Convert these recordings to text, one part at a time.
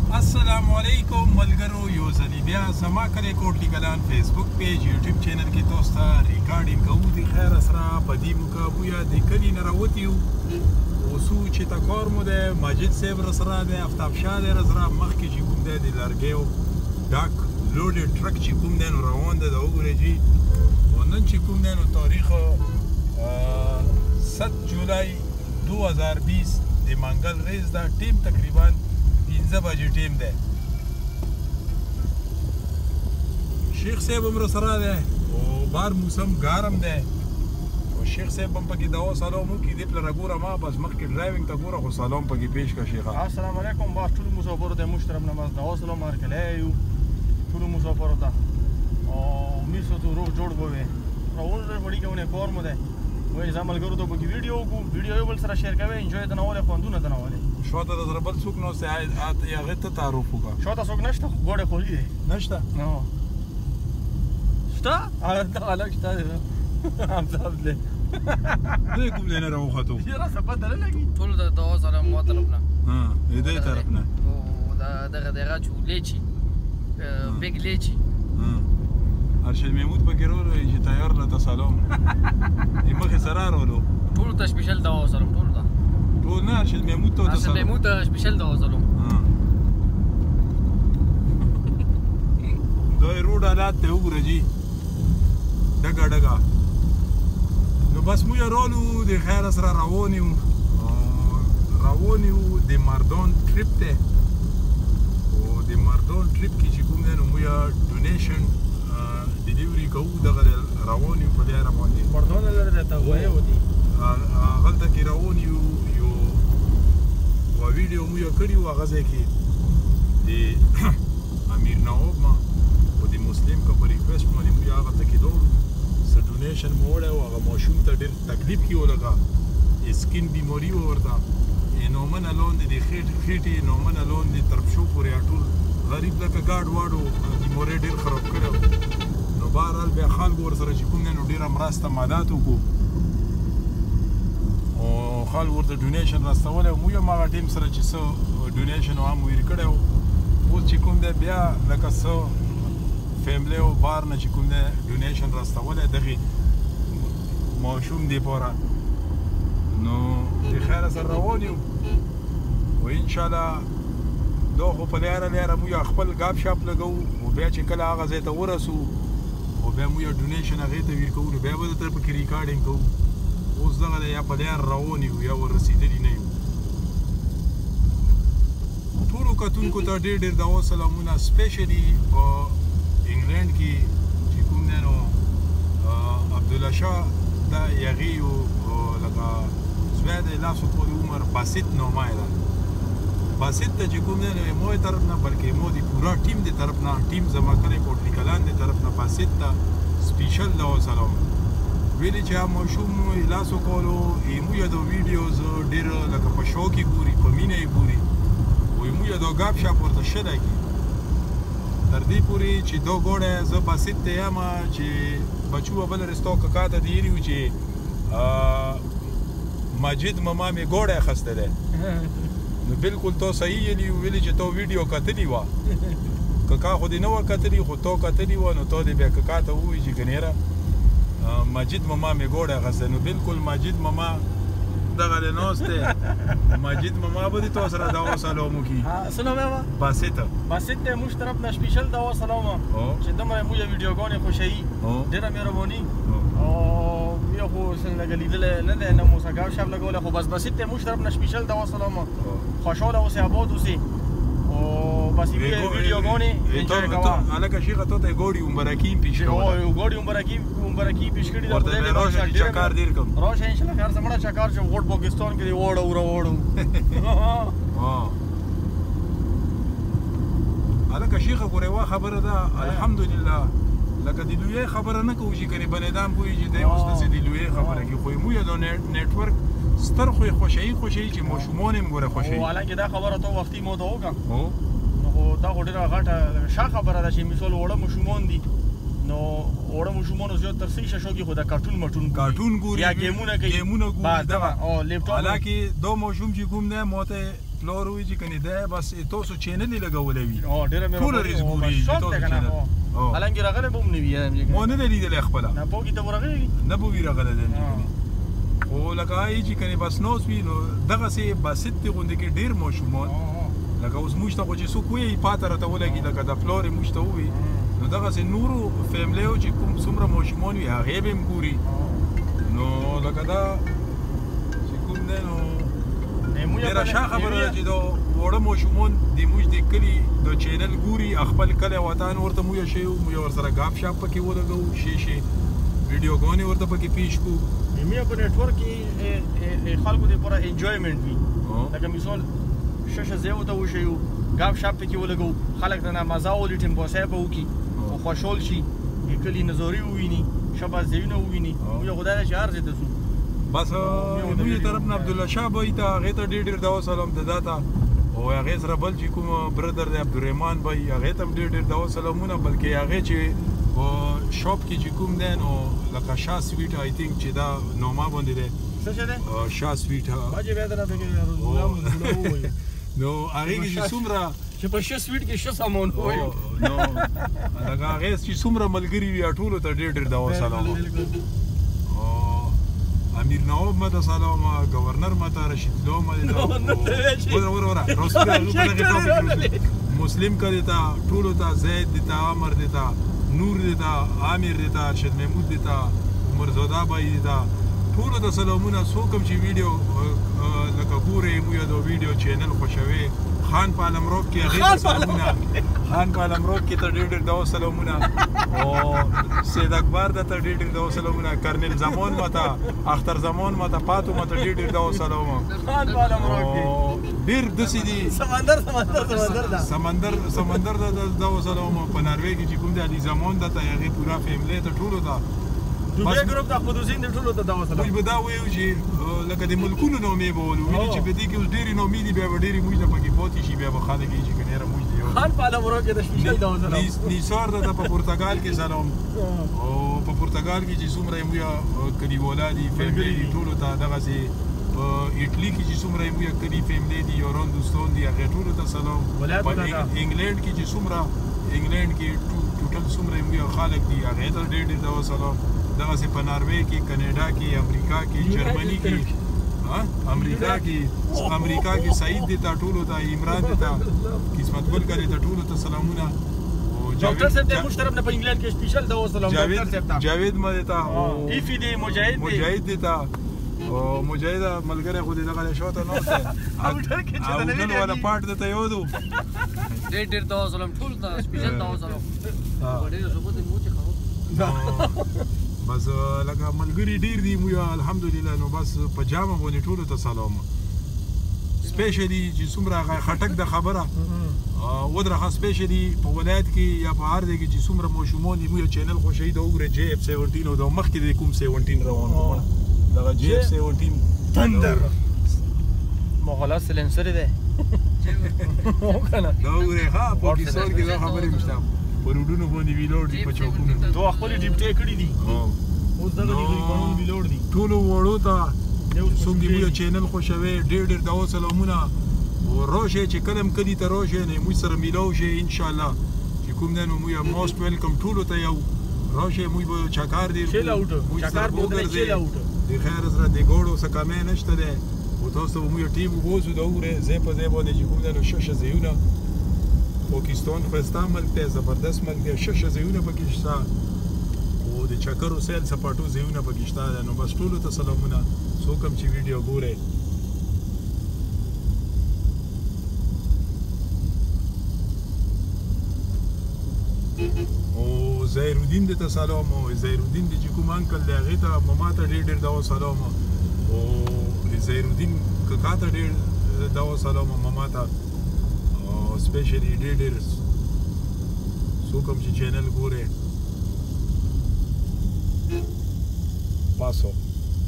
السلام علیکم ملګرو، یو ځلې بیا زما کلی کوټلی کلان فیسبوک پیج یوټیوب چینل کې تاسو ته ریکارډینګ کوو د خیر سره په دې موقع بویا د کلي نه راوتي یو اوسو چې تا کار مو دی ماجد صاحب راسره دی، افتاب شاه دی راسره، مخکې چې کوم دی د لرګیو ډک لوډ ټرک چې کوم دی نو روان دی د وګورئ جي او نن چې کوم دی نو تاریخ 7 جولای 2020 د منګل ریز دا ټیم تقریبا 15 بجې ټیم دی. شیخ صاحب هم راسره دی او بار موسم ګرم دی او شیخ صاحب هم پکې دوا سلام وکړي دې پله راګوره ما بس مخکې ډرایوینګ ته ګوره خو سلام پکې پیش کړه شیخه. السلام علیکم باز ټولو مسافرو ته محترم نماز دوا سلام ورکړی یو ټولو مسافرو ته او امید ساتو روغ جوړ به وي. راول وړي کوونه کار مو دی وایي زه ملګرو ته پکې ویډیو وکړو، ویډیو یو بل سره شیر کوئ، انجوی ته نه ولې خوندونه ته نه ولې. شاته د زره بل څوک نه اوسې هغې ته تعارف وکړه. شاته څوک نشته خو ګوډې خولي دی نشته شته هلته هلک شته دی همصاحب دی دی کوم دی نه راوختو یاره څه پته نه لګي ټولو ته دوا سلام ما طرف نه د دې طرف نه او دغه چې لیچي بیګ لیچي ارشد محمود پکې راغلی چې تیار له سلام یې مخې سره راغلو ټولو ته سپیشل دوا سلام ټولو ته ټول نه ارشد محمود ته ارشد محمود ته سپیشل دوا سلام دا یې روډ حالات ته وګوره جي ډګه ډګه نو بس موږ رالو د خیر سره روان یو د مردان ټریپ دی او د مردان ټریپ کې چې کوم دی نو موږ ډونیشن ډیلیوري کوو دغه روان یو په لاره باندې مردان لري ته وایي ودی هلته کې روان یو ویډیو موږ کړي وو هغه ځای کې د امیر نواب ما او د مسلم که په ریکویسټ باندې موږ هغه ته کې دوړو څه ډونیشن مو وړی و هغه ماشوم ته ډېر تکلیف کې ولګه سکین بیماري وه ورته نومنه لاندې د خېټې نومنه لاندې تر پښو پورې ټول غریب لکه ګاډ واډ و بیمارۍ ډېر خراب کړی نو بهرحال بیا خلکو ورسره چې کوم دی نو ډېره مرسته مالات وکړو او خلک ورته ډونیشن راستولی موږ هم هغه ټیم سره چې څه ډونیشن هم ویر کړی و اوس چې کوم دی بیا لکه څه فیملی او بار نه چې کوم دی ډونیشن راستولی دغې ماشوم دې پاره نو د خیره سره روان یو و انشاءالله دا خو په لیاره موږ خپل ګاپ شاپ لګوو او بیا چې کله هغه ځای ته ورسو او بیا موږ ډونیشن هغې ته ویر کوو نو بیا به درته پکې ریکارډینګ کوو. اوس دغه دی یا په لیار روان یو یا ور رسېدلي نه یو. ټولو کتونکو ته ډېر ډېر دوا سلامونه سپیشلي په انګلینډ کې چې کوم دی نو عبدالله شاه دا یغې یو لکه زوی دی لاسو پورې عمر باسط نومه یې ده باسط ته چې کوم دی نو مو یې طرف نه بلکې مو د پورا ټیم د طرف نه ټیم زما کلی کوټلی کلان د طرف نه باسط ته سپیشل دوا سلام ویلي چې ماشوم لاس وکولو موږ د ویډیوز ډېر لکه په شوق یې ګوري په مینه یې ګوري وایي موږ دا ګاپ شاپ ورته ښه لګي تر دې پورې چې دا ګوډی زه باسط ته یم چې بچو به بله رستا ککا ته دیلي وو چې ماجد مما مې ګوډی اخیستی دی نو بلکل تا صحیح یلي ویلي چې تا ویډیو کتلي وه ککا خو دې نه وه کتلي خو تا کتلي وه نو تا دې بیا ککا ته ووایي چې ګنیره ماجد مما مې ګوډی اخیستی نو بلکل ماجد مما دغه دی ناست دی ماجد مما به دې تا سره دوا سلام وکړي څه نوم یې وه باسط باسط دی موږ طرف نه سپیشل دوا سلام چې دومره موږ ویډیوګانې خوښوي ډېره مهرباني او بیا خو څنګه لږه لیدلی نه دی نه مو څه ګاپ شاپ لګولی خو بس باسط دی موږ طرف نه سپیشل دوا سلام خوشحاله اوسئ آباد اوسئ او بس ویډیوګانې انجوی کوه هلکه شیخه تا ته یې ګوډي مبارکي پیش کوله ګوډي مبارکي پیش کړي ده ورته به راشه چې چکار دیر کړم راشه انشاءالله خیر څه مړه چکار چې غوټ پاکستان کې دی وړو هلکه شیخه ګورې یوه خبره ده الحمدلله لکه د لویۍ خبره نه کوو چې کنې بنیدان پوهېږي دی اوس داسې د لویۍ خبره کې خو موږ دا نیټورک ستر خو یې خوښوي چې ماشومان یې ګوره خوښوي حالانکې دا خبره ته وختي مو ته وکړه نو خو دا خو ډېره غټه ښه خبره ده چې مثال وړه ماشومان دي نو وړه ماشومانو زیات تر څه شي شوقي خو د کارټون ګوري یا ګیمونه کوي او لیپټاپ حالانکې دا ماشوم چې کوم دی ما ته پلور وی چې کني دا بس تاسو چینل یې لګولې وي ډېره مې ټول ریس ګوري شوق دی کنه حالانکه راغلی به هم نه وي مو نه دی لیدلی خپله نه پوهې ته ورغلی نه به وي راغلی دی خو لکه هغه چې کني بس نوس وي نو دغسې باسط دي غوندې کې ډېر ماشومان لکه اوس موږ ته خو چې څوک وایي پاته راته ولګي لکه د پلور یې موږ ته ووایي نو دغسې نورو فیملیو چې کوم څومره ماشومان وي هغې به هم ګوري نو لکه دا چې کوم دی نو ډېره ښه خبره ده چې دا واړه ماشومان د موږ د کلي د چینل ګوري خپل کلی وطن ورته موږ شی موږ ورسره ګاپ شاپ پکې ولګوو شي ویډیوګانې ورته پکې پیش کړو موږ په نیټورک کې خلکو دپاره انجویمنټ وي لکه مثال ښه ځای ورته وښیو ګاپ شاپ پکې ولګوو خلک ترنه مزه واخلي ټیمپاسۍ به وکړي او خوشحال شي د کلي نظارې وویني ښه بس ځایونه وویني موږ خدای ده چې هر ځای ته ځو بس موږ طرف نه عبدالله شاه بھائی ته هغې ته ډېر دعا سلام د دا ته او هغې سره بل چې کوم برادر دی عبدالرحمان بھائی هغې ته هم ډېر دعا سلامونه بلکې هغې چې شاپ کې چې کوم دی نو لکه شاه سویټ آی تینک چې دا نوما باندې دی څه شی دی شاه سویټ باجې بیا درنه پکې نو هغې کې چې څومره چې په ښه سویټ کې ښه سامان ووایو نو لکه هغې چې څومره ملګري وي ټولو ته ډېر دعا سلام امیر نواب ماته سلام گورنر ماته رشید لو ماته ورا مسلم کا دیتا ټولو ته زید دیتا عمر دیتا نور دیتا عامر دیتا ارشد محمود دیتا عمر زودا بھائی دیتا ټولو ته سلامونه څوک هم چې ویډیو لکه ګورئ موږ د ویډیو چینل خوښوي خان په علمرو کې هغې ته سلامونه خان په علمرو کې ته ډېر دعا سلامونه او سید اکبر ته ډېر دعا سلامونه کرنل زمان ماته اختر زمان ماته پاتو ماته ډېر دعا سلامونه خان په علمرو کې ډېر داسې دي سمندر د دعا سلامونه په ناروې کې چې کوم دی علي زمان ده ته هغې پوره فیملی ته ټولو ته دوبی ګروپ د احمد حسین د ټولو ته دعا سلام موږ به دا وایو چې لکه د ملکونو نومې به ولو ویني چې په دې کې اوس ډېرې نومې دي بیا به ډېرې موږ ته پکې پاتې شي بیا به خلک یې چې که نه موږ دی خان په علمرو کې د سپیشل دعا سلام نیسار ده په پرتګال کې سلام او په پرتګال کې چې څومره یې موږ کلیوالا دي فیملی دي ټولو ته دغسې په ایټلي کې چې څومره یې موږ کلي فیملی دي یاران دوستان دي هغې ټولو ته سلام په انګلینډ کې چې څومره انګلینډ کې ټوټل څومره یې موږ خلک دي هغې ته ډېر دعا سلام دغسې په ناروې کې کینیډا کې امریکا کې جرمني کې امریکا کې سعید دیتا ټولو ته عمران دیتا قسمت ګل کا دیتا ټولو ته سلامونه ډاکټر صاحب د موږ طرف نه په انګلند کې سپیشل دعا سلام ډاکټر صاحب ته جاوید ما دیتا ایفی دی مجاهد دیتا او مجاهد ملګری خو دې دغه شاته ناست دی او نن والا پارټ درته یو دو ډېر دعا سلام ټول ته سپیشل دعا سلام ډېر ثبوت مو چې خو بس لکه ملګري ډېر دي موږ الحمدلله نو بس په جامه باندې ټولو ته سلام سپیشلی چې څومره خټک د خبره ودرخه سپیشلی په ولایت کې یا په هر ځای کې چې څومره ماشومان دي موږ چینل خوښوي د وګوره جی اف 17 او د مخکې د کوم 17 روان دغه جی اف 17 تندر مغلا سلنسر دی دا وګوره ها په کیسور کې دا خبرې مشته په روډونو باندې ویلوړ دي په چوکونو تو خپل ډیپټي کړی دي اوس دغه دی قانون ویلوړ دي ټولو وړو ته څوک دی موږ چینل خوښوي ډېر دعا سلامونه او راشه چې کلم کلی ته راشه نه موږ سره میلاو شي ان شاء الله چې کوم نه موږ موست ویلکم ټولو ته یو راشه موږ به چکار دی چکار به چیل اوټ د خیر سره د ګوړو څخه کمې نشته ده او تاسو به موږ ټیم وبوزو دا وګوره زه په ځای باندې چې کوم نه شش ځایونه پاکستان خوستا ملک دی زبردست ملک دی شش ځایونه پکې شته او د چکرو سیل سپاټو ځایونه پکې شته نو بس ټولو ته سلامونه څوک هم چې ویډیو ګوري او زیرالدین دې ته سلام او زیرالدین دې چې کوم انکل دی هغې ته مما ته ډېر دعا سلام او زیرالدین کاکا ته ډېر دعا سلام مما ته سپیشلی ډېر څوک هم چې چینل ګوري پاسو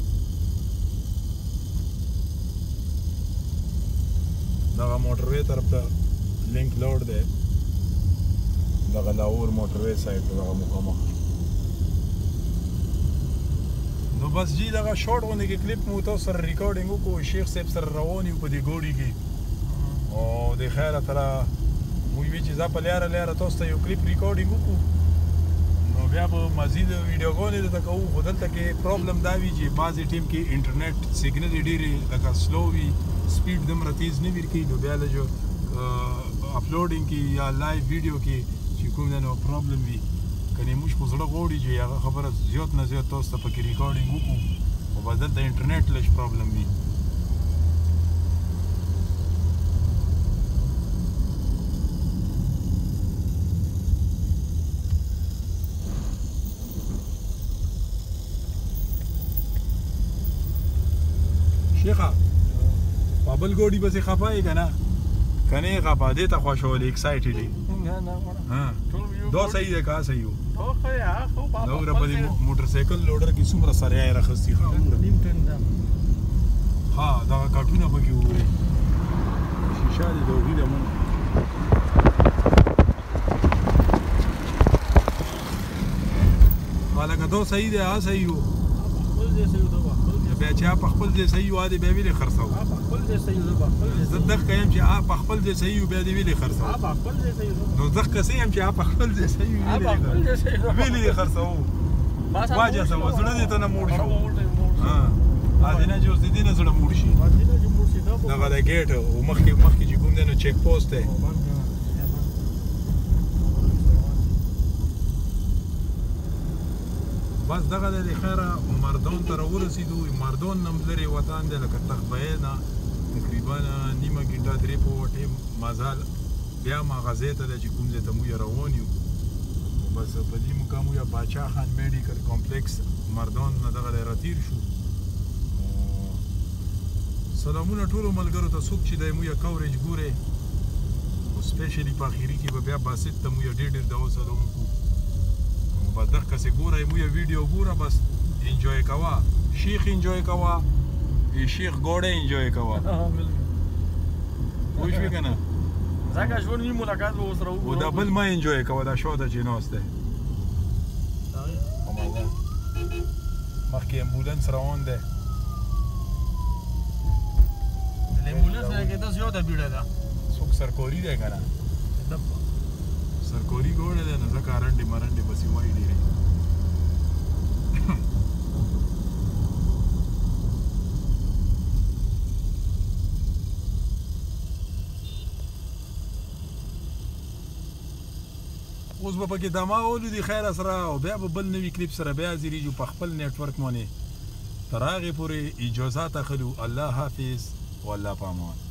دغه موټروې طرف ته لینک لوړ دی دغه لاهور موټروې سایډ ته دغه مخامخ نو بس جی دغه شارټ غوندې کې کلیپ مو تاسو سره ریکارډینګ وکړو شیخ صاحب سره روان یو په دې ګوډي کې او د خیره تره موږ وی چې زه په لیاره تاسو ته یو کلیپ ریکارډینګ وکړو نو بیا به مزید ویډیوګانې درته کوو خو دلته کې پرابلم دا وي چې بعضې ټیم کې انټرنیټ سیګنل یې ډېرې لکه سلو وي سپیډ دومره تیز نه ورکوي نو بیا لږ اپلوډینګ کې یا لایو ویډیو کې چې کوم دی نو پرابلم وي کنې موږ خو زړه غواړي چې هغه خبره زیات نه زیات تاسو ته پکې ریکارډینګ وکړو خو بس دلته انټرنیټ لږ پرابلم وي شیخه په بل ګوډي پسې خفه یې که نه که نه یې خفه دې ته خوښولې ایکسایټډ یې دا صحیح دی که صحیح و دا وګوره په دې موټر سایکل لوډر کې څومره سریا یې راخستي ښه دغه کټونه پکې وګورئ شیشه دې د هغوی ده مونږ لکه دا صحیح دی هغه صحیح و بیا چې په خپل ځای صحیح و دې بیا ویلې خرڅوو زه دغه یم چې په خپل ځای صحیح و بیا دې ویلې خرڅوو نو دغه څه یم چې په خپل ځای صحیح ویلې دې خرڅوو واجه څه و زړه دې ته نه موړ شو دې نه چې اوس دې نه زړه موړ شي دغه د ګیټ او مخکې چې کوم دی نو چیک پوسټ دی بس دغه د خیره مردون ته راورسېدو مردون نه لرې وطن دی لکه تخبیې نه تقریبا نیمه ګنټه درې پوه ټیم مزال بیا مغازې ته دی چې کوم ځای ته موږ روان یو بس په دې مقام موږ باچا خان میډیکل کمپلیکس مردون نه دغه دی راتیر شو سلامونه ټولو ملګرو ته څوک چې دی موږ کوریج ګورې سپیشلی په اخري کې به بیا باسط ته موږ ډېر دوا سلام وکړو بس دغه څه ګوره موږ ویډیو ګوره بس انجوای کوه شیخ انجوای کوه شیخ ګوړه انجوای کوه پوه شوې که نه ځکه ژوند وي ملاقات به ورسره وکړو او دا بل مه انجوای کوه دا شو ده چې ناست دی مخکې امبولانس روان دی امبولانس نه کې دا زیاته بیړه ده څوک سرکوري دی که نه سرکوري ګوړه دی نو ځکه رنډې مرنډې بسې وایي ډېرې اوس به پکې دماغ ولودي خیره سره او بیا به بل نوي کلیپ سره بیا ځیریږو په خپل نیټورک باندې تر هغې پورې اجازات اخلو الله حافظ والله په امان